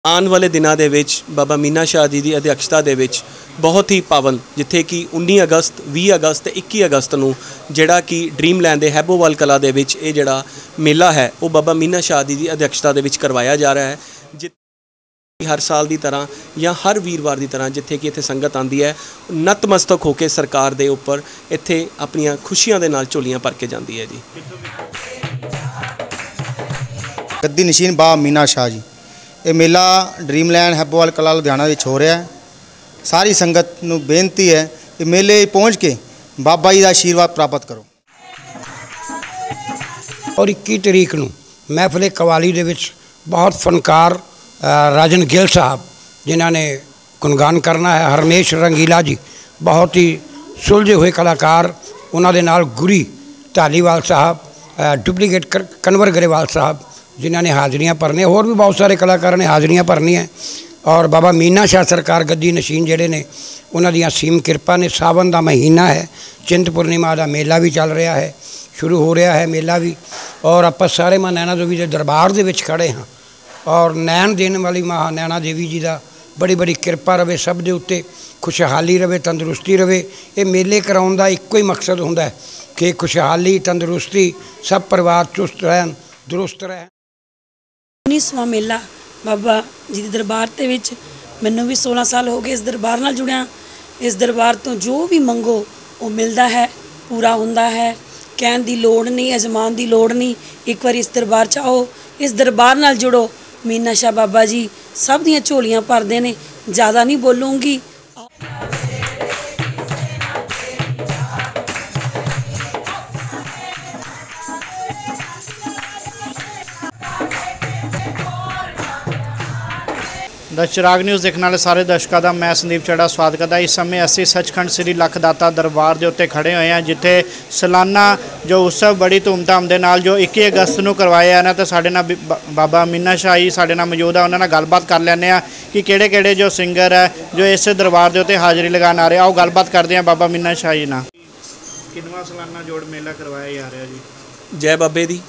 आने वाले दिनों के विच बाबा मीना शाह जी की अध्यक्षता दे विच बहुत ही पावन जिथे कि 19 अगस्त 20 अगस्त 21 अगस्त नूं जिहड़ा कि ड्रीमलैंड के हैबोवाल कला दे विच ये जिहड़ा मेला है वो बाबा मीना शाह जी की अध्यक्षता दे विच करवाया जा रहा है। जिथे हर साल की तरह या हर वीरवार की तरह जिथे कि इत्थे संगत आती है नतमस्तक होकर सरकार के उपर इत्थे अपनियां खुशियां दे नाल झोलियां भर के जाती है जी। गद्दी नशीन बाबा मीना शाह जी ये मेला ड्रीमलैंड हैबोवाल कला लुधियाना विच हो रहा है। सारी संगत नूं बेनती है कि मेले पहुँच के बाबा जी का आशीर्वाद प्राप्त करो। और 21 तरीक नूं महफिल कवाली दे विच बहुत फनकार राजन गिल साहब जिन्हों ने गुणगान करना है। हरमेश रंगीला जी बहुत ही सुलझे हुए कलाकार, उन्होंने नाल गुरी धालीवाल साहब, डुप्लीकेट कन्वर गरेवाल साहब जिन्होंने हाज़रियाँ भरनी, होर भी बहुत सारे कलाकारों ने हाज़रियाँ भरनी है। और बाबा मीना शाह सरकार गद्दी नशीन जोड़े ने उन्हों दी सीम किरपा ने। सावन का महीना है, चिंत पूर्णिमा का मेला भी चल रहा है, शुरू हो रहा है मेला भी। और आप सारे माँ नैना देवी के दरबार के विच खड़े हाँ और नैन देने वाली माँ नैना देवी जी का बड़ी बड़ी किरपा रहे सब के उत्ते, खुशहाली रहे, तंदुरुस्ती रहे। ये मेले कराने का एको ही मकसद होंदा है कि खुशहाली तंदुरुस्ती सब परिवार चुस्त रहन दुरुस्त रहन। 19वां मेला बाबा जी के दरबार के विच मैनूं भी 16 साल हो गए इस दरबार नाल जुड़िया। इस दरबार तो जो भी मंगो वो मिलता है, पूरा होंदा है। कहण दी लोड़ नहीं, अजमान दी लोड़ नहीं, एक बार इस दरबार च आओ, इस दरबार नाल जुड़ो। मीना शाह बाबा जी सब दियां झोलियां भरदे ने। ज़्यादा नहीं बोलूँगी। द चिराग न्यूज़ देखने वाले सारे दर्शकों का मैं संदीप चढ़ा स्वागत करता। इस समय असी सचखंड श्री लखदाता दरबार के उत्ते खड़े हुए हैं जिथे सालाना जो उत्सव बड़ी धूमधाम के नाल जो 21 अगस्त को करवाया है ना। तो साढ़े नाल बाबा मीना शाह जी साढ़े नाल मौजूद है, उन्होंने गलबात कर लैने कि किहड़े जो सिंगर है जो इस दरबार के उत्ते हाज़री लगान आ रहे हैं। आओ गलबात करते हैं बाबा मीना शाह जी नाल। कितवां सालाना जोड़ मेला करवाया जा रहा जी? जय बाबे दी।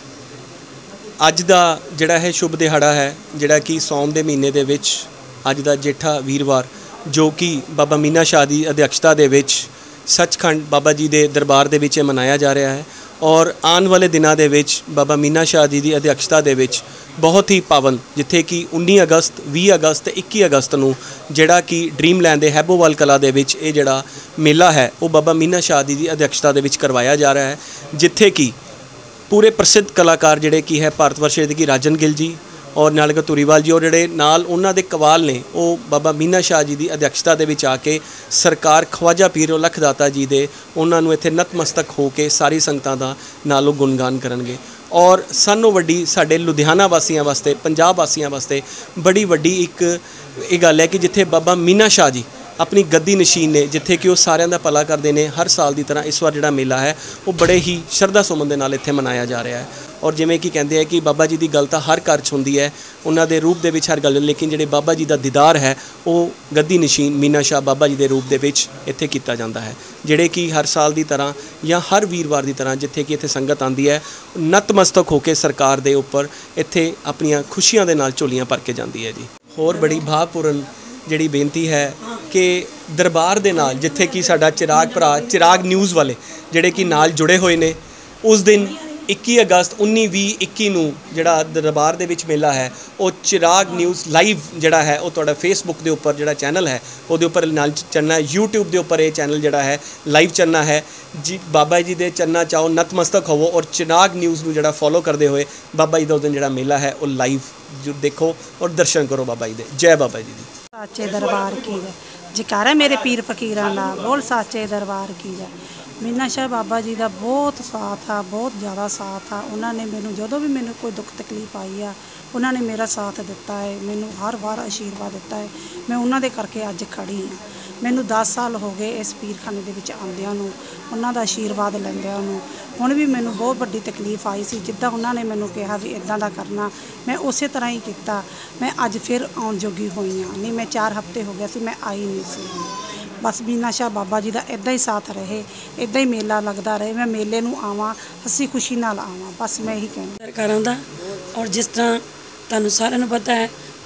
अज का जिहड़ा है शुभ दिहाड़ा है जिहड़ा कि सौन के महीने दे विच अज का जेठा वीरवार जो कि बाबा मीना शाह की अध्यक्षता दे विच सचखंड बाबा जी के दरबार दे विच मनाया जा रहा है। और आने वाले दिनों के विच बाबा मीना शाह जी की अध्यक्षता दे विच बहुत ही पावन जिथे कि 19 अगस्त 20 अगस्त 21 अगस्त नूं जिहड़ा कि ड्रीमलैंड के हैबोवाल कला दे विच ये जिहड़ा मेला है वो बाबा मीना शाह जी की अध्यक्षता दे विच करवाया जा रहा है। जिथे कि पूरे प्रसिद्ध कलाकार जिहड़े कि है भारत वर्ष की राजन गिल जी और नाल धुरीवाल जी और जिहड़े नाल उन्हां दे कवाल ने वो बाबा मीना शाह जी की अध्यक्षता दे विच आके सरकार ख्वाजा पीर लखदाता जी दे उन्हां नूं इत्थे नतमस्तक हो के सारी संगतां दा नालों गुणगान करनगे। और सानों वड्डी साडे लुधियाना वासियों वास्ते पंजाब वासियों वास्ते बड़ी वड्डी एक ये गल है कि जिथे बाबा मीना शाह जी अपनी गद्दी नशीन ने जिथे कि वो सारिਆਂ ਦਾ भला करते हैं। हर साल की तरह इस बार जिहड़ा मेला है वो बड़े ही श्रद्धा सुमन के नाल इत्थे मनाया जा रहा है। और जिवें कि कहते हैं कि बाबा जी की गल तो हर घर च हुंदी है, उन्होंने रूप दे विच हर गल, लेकिन जिहड़े बाबा जी का दीदार है वो गद्दी नशीन मीना शाह बाबा जी के रूप दे विच इत्थे कीता जांदा है। जिहड़े कि हर साल की तरह या हर वीरवार की तरह जिथे कि इत्थे संगत आती है नतमस्तक होकर सरकार के उपर इत्थे अपनियां खुशियां दे नाल झोलियां भर के जाती है जी। होर बड़ी भावपूर्ण जिहड़ी बेनती है कि दरबार दे नाल जिथे कि साडा चिराग भरा चिराग न्यूज़ वाले जिहड़े कि नाल जुड़े हुए ने उस दिन 21 अगस्त 19 20 21 नूं जिहड़ा दरबार दे विच मेला है वो चिराग न्यूज़ लाइव जिहड़ा है वो तुहाडा फेसबुक के उपर जिहड़ा चैनल है उहदे उपर नाल चलना है। यूट्यूब के उपर ये चैनल जिहड़ा है लाइव चलना है जी। बाबा जी दे चरणा चाहो नतमस्तक होवो और चिराग न्यूज़ नूं जिहड़ा फॉलो करते हुए बाबा जी दा उस दिन जिहड़ा मेला है वो लाइव जो देखो और दर्शन करो बाबा जी दे। जय बाबा जी दी। साचे दरबार की जय, जयकारा मेरे पीर फकीरां दा बोल साचे दरबार की जय। मीना शाह बाबा जी का बहुत साथ आ, बहुत ज़्यादा साथ आ। उन्होंने मैनू जो भी मैनू कोई दुख तकलीफ आई आ उन्होंने मेरा साथ दिता है, मैनू हर बार आशीर्वाद दिता है। मैं उन्होंने करके अज खड़ी हाँ। मैनू 10 साल हो गए इस पीरखाने के विच आंदियां नूं, उन्हां दा आशीर्वाद लैंदियां नूं। हुण भी मैनू बहुत वड्डी तकलीफ आई सी, जिद्दां उन्होंने मैनू कहा भी इदां दा करना मैं उस तरह ही किया। मैं अज फिर आउण जोगी होई हाँ, नहीं मैं 4 हफ्ते हो गए सी मैं आई नहीं सी। बस मीना शाह बाबा जी का इदा ही साथ रहे, इदा ही मेला लगता रहे। मैं मेले नूं आवां हसी खुशी नाल आवां, बस मैं यही कहना सरकारां दा। और जिस तरह तुहानूं सारिआं नूं पता है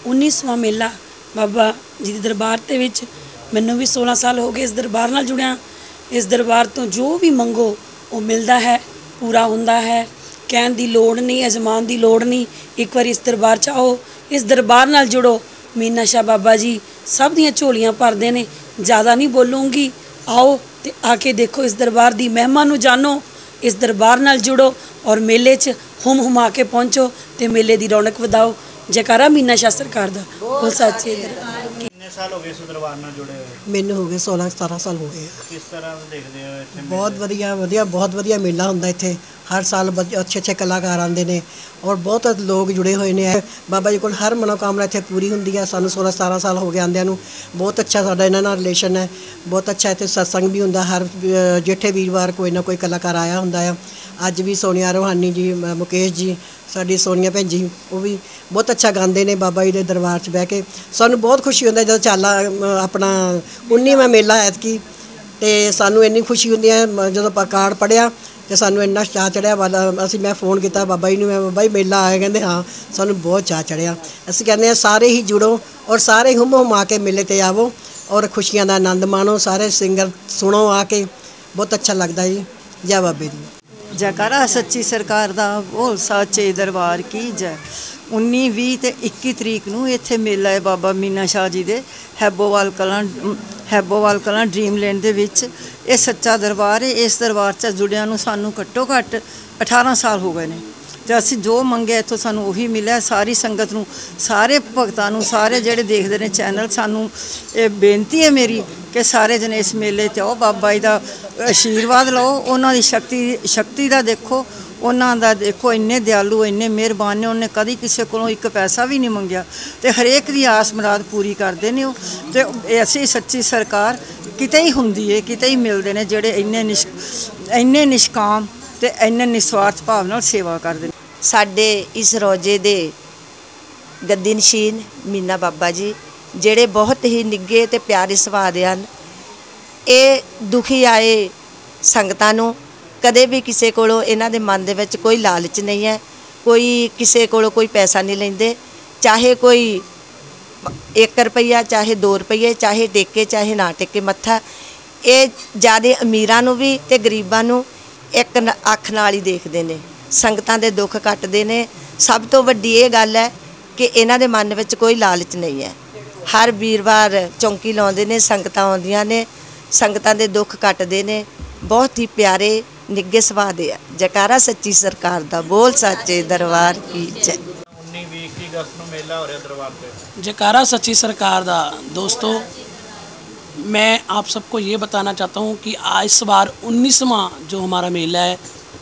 19ਵਾਂ ਮੇਲਾ ਬਾਬਾ ਜੀ ਦੇ ਦਰਬਾਰ ਦੇ ਵਿੱਚ ਮੈਨੂੰ ਵੀ 16 ਸਾਲ ਹੋ ਗਏ ਇਸ ਦਰਬਾਰ ਨਾਲ ਜੁੜਿਆ। ਇਸ ਦਰਬਾਰ ਤੋਂ ਜੋ ਵੀ ਮੰਗੋ ਉਹ ਮਿਲਦਾ ਹੈ, ਪੂਰਾ ਹੁੰਦਾ ਹੈ। ਕਹਿਣ ਦੀ ਲੋੜ ਨਹੀਂ, ਅਜ਼ਮਾਨ ਦੀ ਲੋੜ ਨਹੀਂ। ਇੱਕ ਵਾਰ ਇਸ ਦਰਬਾਰ 'ਚ ਆਓ, ਇਸ ਦਰਬਾਰ ਨਾਲ ਜੁੜੋ। ਮੀਨਾ ਸ਼ਾਹ ਬਾਬਾ ਜੀ ਸਭ ਦੀਆਂ ਝੋਲੀਆਂ ਭਰਦੇ ਨੇ। ज़्यादा नहीं बोलूँगी, आओ तो आके देखो इस दरबार की महिमा नूं जानो, इस दरबार नाल जुड़ो और मेले च हुम हुमा के पहुँचो तो मेले की रौनक वधाओ। जयकारा मीना शाह सरकार दा बोल सच्चे दरबार की। कितने साल हो गए इस दरबार नाल जुड़े हुए? मैनू हो गए 16-17 साल हो गए। किस तरह देखते हो इत्थे? बहुत वधिया बहुत वधिया मेला हुंदा इत्थे। हर साल अच्छे अच्छे कलाकार आते हैं और बहुत लोग जुड़े हुए हैं। बाबा जी को हर मनोकामना इत्थे पूरी हुंदी है। सानू 16-17 साल हो गए आंदियां नूं। बहुत अच्छा साडा इन्हां नाल रिलेशन है। बहुत अच्छा इत्थे सत्संग भी हुंदा। हर जेठे वीरवार कोई ना कोई कलाकार आया हुंदा है। अज भी सोनिया रोहानी जी, मुकेश जी, साडी सोनिया भैन जी, वो भी बहुत अच्छा गाते हैं बाबा जी के दरबार च बह के। सानू बहुत खुशी होंदी जब चाला अपना 19वां मेला ऐतकी तो सानू इन्नी खुशी होंदी है। जो कार्ड पढ़िया तो सानू इन्ना चाह चढ़िया। वाला असी मैं फोन किया बाबा जी ने, मैं बाबा जी मेला आया, कहते हाँ। सानू बहुत चाह चढ़िया। असी कहते हैं सारे ही जुड़ो और सारे हुम हुमा के मेले ते आवो और खुशियां दा आनंद माणो। सारे सिंगर सुनो आके, बहुत अच्छा लगता जी। जय बाबे दी। जयकारा सच्ची सरकार दा बोल साचे दरबार की जय। 19, 20 ते 21 तरीक नूं इत्थे मेला है बाबा मीना शाह जी दे हैबोवाल कलां ड्रीमलैंड दे विच। ये सच्चा दरबार है। इस दरबार च जुड़ियां नूं सानू घट्टो घट्ट 18 साल हो गए ने ते असीं जो मंगे इत्थों सानू उही मिलिया। सारी संगत नूं, सारे भगतां नूं, सारे जिहड़े देखदे ने चैनल, सानू ये बेनती है मेरी कि सारे जने इस मेले ते आओ, बाबा जी दा आशीर्वाद लो, उन्हां दी शक्ति दा देखो, उन्हां दा देखो। इन्ने दयालु, इन्ने मेहरबान ने। उन्हें कदी किसी कोलों एक पैसा भी नहीं मंगया ते हरेक दी आस मुराद पूरी करदे ने। ते ऐसी सच्ची सरकार किते ही हुंदी है, किते ही मिलदे ने जिहड़े इन्ने निष्काम ते इन्ने निस्वार्थ भाव नाल सेवा करदे ने। साडे इस रोजे दे गद्दी नशीन मीना बाबा जी ਜਿਹੜੇ बहुत ही निगे ते प्यारे सुभाਅ ਦੇ ਹਨ। ਇਹ ਦੁਖੀ ਆਏ ਸੰਗਤਾਂ ਨੂੰ ਕਦੇ ਵੀ ਕਿਸੇ ਕੋਲੋਂ ਇਹਨਾਂ ਦੇ ਮਨ ਦੇ ਵਿੱਚ ਕੋਈ ਲਾਲਚ ਨਹੀਂ ਹੈ। ਕੋਈ ਕਿਸੇ ਕੋਲੋਂ ਕੋਈ ਪੈਸਾ ਨਹੀਂ ਲੈਂਦੇ। ਚਾਹੇ ਕੋਈ 1 ਰੁਪਈਆ, ਚਾਹੇ 2 ਰੁਪਈਏ, ਚਾਹੇ ਟੇਕੇ, ਚਾਹੇ ਨਾ ਟੇਕੇ ਮੱਥਾ। ਇਹ ਜ਼ਿਆਦਾ ਅਮੀਰਾਂ ਨੂੰ ਵੀ ਤੇ ਗਰੀਬਾਂ ਨੂੰ ਇੱਕ ਅੱਖ ਨਾਲ ਹੀ ਦੇਖਦੇ ਨੇ। ਸੰਗਤਾਂ ਦੇ ਦੁੱਖ ਕੱਟਦੇ ਨੇ। ਸਭ ਤੋਂ ਵੱਡੀ ਇਹ ਗੱਲ ਹੈ ਕਿ ਇਹਨਾਂ ਦੇ ਮਨ ਵਿੱਚ ਕੋਈ ਲਾਲਚ ਨਹੀਂ ਹੈ। हर वीरवार चौंकी लाउंदे ने, संगतां आउंदियां ने, संगतां दे दुख कटदे ने। बहुत ही प्यारे निगे सुभाਅ दे। जयकारा सच्ची सरकार दा बोल सच्चे दरबार की जय। 19, 20, 21 अगस्त नूं मेला हो रहा दरबार पे। जयकारा सच्ची सरकार दा। दोस्तों, मैं आप सबको ये बताना चाहता हूँ कि इस बार 19वां जो हमारा मेला है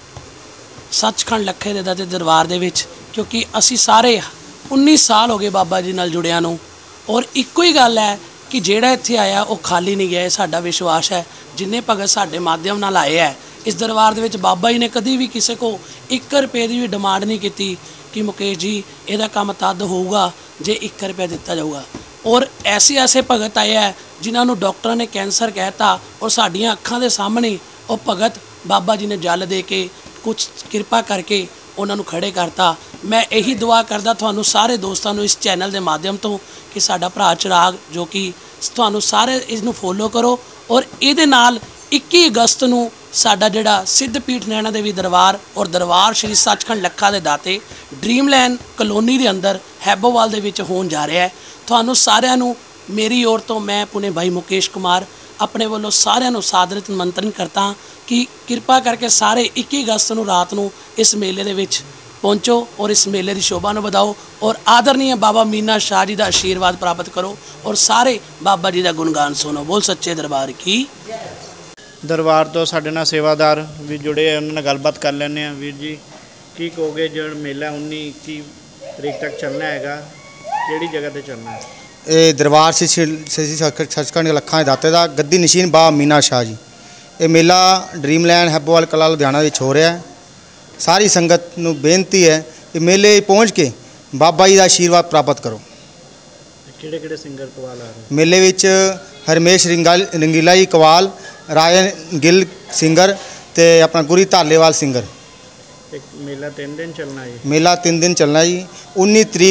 सचखंड लखे दे दरबार दे विच, क्योंकि असी सारे 19 साल हो गए बाबा जी नाल जुड़िया नूं। और इक्को ही गल है कि जेड़ा इत्थे आया वो खाली नहीं गया। साडा विश्वास है जिन्ने भगत साडे माध्यम नाल आए है इस दरबार दे विच, बाबा जी ने कभी भी किसी को 1 रुपये की भी डिमांड नहीं की कि मुकेश जी इहदा काम तद होऊगा जे 1 रुपया दिता जाऊगा। और ऐसे भगत आए हैं जिन्होंने डॉक्टर ने कैंसर कहता और साडियां अखां दे सामने वो भगत बाबा जी ने जल दे के कुछ कृपा करके उन्होंने खड़े करता। मैं यही दुआ करदा तुहानू सारे दोस्तों इस चैनल के माध्यम तो कि साडा भरा चिराग जो कि तुहानू सारे इसनू फॉलो करो। और ये नाल 21 अगस्त नूं साडा जिहड़ा सिद्धपीठ नैना देवी दरबार और दरबार श्री सचखंड लखा दे दाते ड्रीमलैंड कलोनी के अंदर हैबोवाल दे विच होण जा रहा है। तुहानू सारिआं नूं मेरी ओर तो मैं पुणे भाई मुकेश कुमार अपने वालों सारिआं नूं सादर निमंत्रण करता कि कृपा करके सारे 21 अगस्त नूं रात नूं इस मेले दे विच पहुँचो और इस मेले की शोभा नूं वधाओ और आदरणीय बाबा मीना शाह जी का आशीर्वाद प्राप्त करो और सारे बाबा जी का गुणगान सुनो। बोल सच्चे दरबार की। दरबार तो साडे नाल सेवादार भी जुड़े हैं, उन्होंने गलबात कर लैंदे हैं। वीर जी की कहोगे जो मेला 19-21 तरीक तक चलना हैगा, किहड़ी जगह ते चलना है? ये दरबार श्री सचखंड लखा के दाते का गद्दी नशीन बाबा मीना शाह जी। ये मेला ड्रीमलैंड हैबोवाल कला लुधियाना विच हो रहा है। सारी संगत नूं बेनती है कि मेले पहुँच के बाबा जी का आशीर्वाद प्राप्त करो। किहड़े सिंगर कवाल आ रहे? मेले विच हरमेश रंगीला जी कवाल, राजन गिल सिंगर ते अपना गुरी धालेवाल सिंगर। मेला 3 दिन चलना है? मेला 3 दिन चलना जी। 19 तरीक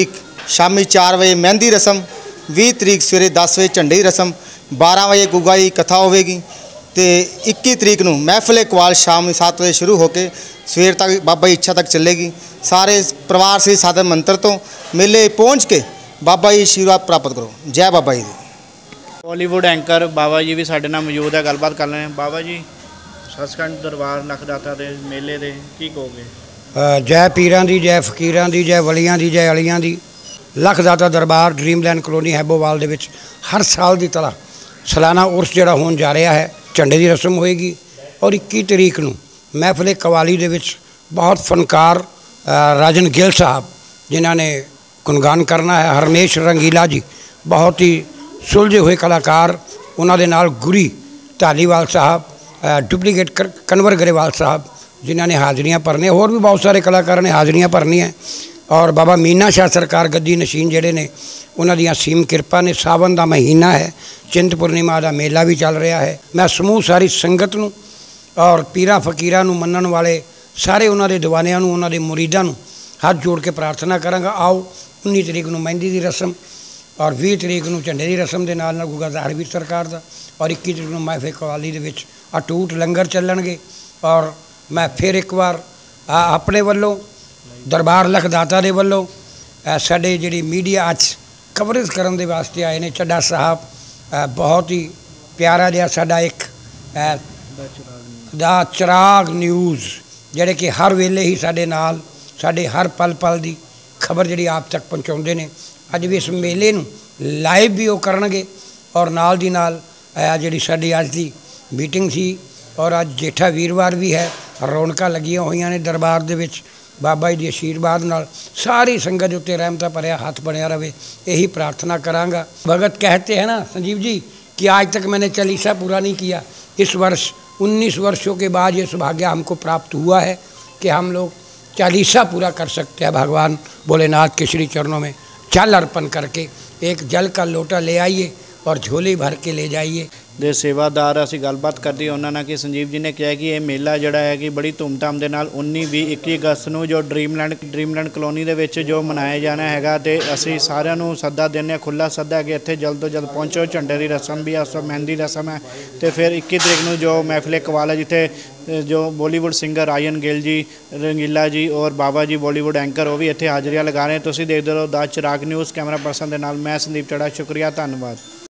शामी 4 बजे मेहंदी रस्म, 20 तरीक सवेरे 10 बजे झंडे की रस्म, 12 बजे गुगा की कथा होगी तो 21 तरीक नूं महफिल इकबाल शाम 7 बजे शुरू होकर सवेर तक बाबा की इच्छा तक चलेगी। सारे परिवार से साधन मंत्र तो मेले पहुँच के बाबा जी आशीर्वाद प्राप्त करो। जय बाबा जी। बॉलीवुड एंकर बाबा जी भी साडे नाल मौजूद है, गलबात कर रहे हैं। बाबा जी, सचखंड दरबार लखदाता के मेले दे की कहोगे? जय पीरां दी, जय फकीरां दी, जय वलियां दी, जय अलियां दी। लखदाता दरबार ड्रीमलैंड कलोनी हैबोवाल दे विच हर साल की तरह सालाना उर्स जिहड़ा होण जा रहा है, झंडे की रस्म होएगी और 21 तरीक नूं महफिल कवाली दे विच बहुत फनकार राजन गिल साहब जिन्हां ने गुणगान करना है, हरमेश रंगीला जी बहुत ही सुलझे हुए कलाकार, उन्हां दे नाल गुरी धालीवाल साहब, डुप्लीकेट कन्वर गरेवाल साहब जिन्हां ने हाज़रियाँ भरने, होर भी बहुत सारे कलाकारों ने हाज़रियाँ भरनियां और बाबा मीना शाह सरकार गद्दी नशीन जिहड़े ने उन्हां दी असीम किरपा ने। सावन का महीना है, चिंत पूर्णिमा का मेला भी चल रहा है। मैं समूह सारी संगत नूं और पीरां फकीरां नूं मनण वाले सारे उन्हां दे दीवानियां नूं, उन्हां दे मुरीदां नूं हाथ जोड़ के प्रार्थना करांगा, आओ 19 तरीक नूं मेहंदी की रस्म और 20 तरीक नूं झंडे की रस्म के नाल गुगा ज़ाहरवीर सरकार का और 21 तरीक नूं महफिल कवाली दे विच अटूट लंगर चलणगे। और मैं फिर एक बार अपने वल्लों दरबार लखदाता दे वल्लों साडे जिहड़ी मीडिया अज कवरेज करन दे वास्ते आए ने, चड्डा साहब बहुत ही प्यारा जिहा साडा एक दा चिराग न्यूज़ जिहड़े कि हर वेले ही साडे नाल साडे हर पल पल की खबर जिहड़ी आप तक पहुँचाउंदे ने। अज भी इस मेले नूं लाइव भी वो करनगे और नाल दी नाल जिहड़ी साडी अज दी मीटिंग सी और अज जेठा वीरवार भी है, रौनकां लगियां होईयां ने दरबार दे विच। बाबा जी के आशीर्वाद नाल सारी संगत उत्ते रहमत भरिया हाथ बनया रहे, यही प्रार्थना करांगा। भगत कहते हैं ना संजीव जी कि आज तक मैंने चालीसा पूरा नहीं किया, इस वर्ष 19 वर्षों के बाद ये सौभाग्य हमको प्राप्त हुआ है कि हम लोग चालीसा पूरा कर सकते हैं। भगवान भोलेनाथ के श्री चरणों में जल अर्पण करके एक जल का लोटा ले आइए और झोली भर के ले जाइए। ਦੇ ਸੇਵਾਦਾਰ ਅਸੀਂ ਗੱਲਬਾਤ ਕਰਦੇ ਉਹਨਾਂ ਨਾਲ ਕਿ ਸੰਜੀਵ ਜੀ ਨੇ ਕਿਹਾ ਕਿ ਇਹ ਮੇਲਾ ਜਿਹੜਾ ਹੈ ਕਿ ਬੜੀ ਧੂਮਧਾਮ ਦੇ ਨਾਲ 19, 20, 21 ਅਗਸਤ ਨੂੰ ਜੋ ਡ੍ਰੀਮਲੈਂਡ ਕਲੋਨੀ ਦੇ ਵਿੱਚ ਜੋ ਮਨਾਇਆ ਜਾਣਾ ਹੈਗਾ ਤੇ ਅਸੀਂ ਸਾਰਿਆਂ ਨੂੰ ਸੱਦਾ ਦਿੰਦੇ ਹਾਂ, ਖੁੱਲ੍ਹਾ ਸੱਦਾ ਹੈ ਕਿ ਇੱਥੇ ਜਲਦ ਤੋਂ ਜਲਦ ਪਹੁੰਚੋ। ਝੰਡੇ ਦੀ ਰਸਮ ਵੀ ਉਸ ਵਕਤ ਮਹਿੰਦੀ ਰਸਮ ਹੈ ਤੇ ਫਿਰ 21 ਤਰੀਕ ਨੂੰ ਜੋ महफिल इकबाल है जिथे जो बॉलीवुड सिंगर राजन गिल जी, रंगीला जी और बाबा जी बॉलीवुड एंकर वो भी इत्थे हाज़रियां लगा रहे हैं। तुसीं देखदे रहो the Chirag news. Camera person दे नाल मैं संदीप चढ़ा, शुक्रिया, धन्यवाद।